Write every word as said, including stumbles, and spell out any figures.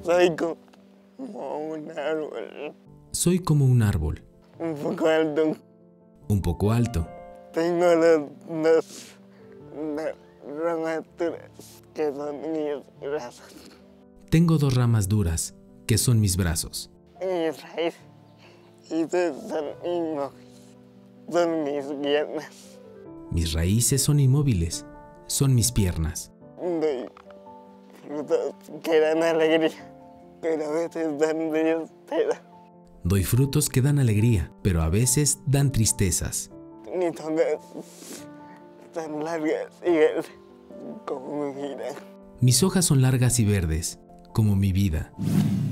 Soy como un árbol. Soy como un árbol. Un poco alto. Un poco alto. Tengo los dos ramas duras que son mis brazos. Tengo dos ramas duras que son mis brazos. Mis raíces y son inmóviles. Son mis piernas. Mis raíces son inmóviles. Son mis piernas. Doy frutos que dan alegría, pero a veces dan tristeza. Doy frutos que dan alegría, pero a veces dan tristezas. Mis hojas son largas y verdes, como mi vida. Mis hojas son largas y verdes, como mi vida.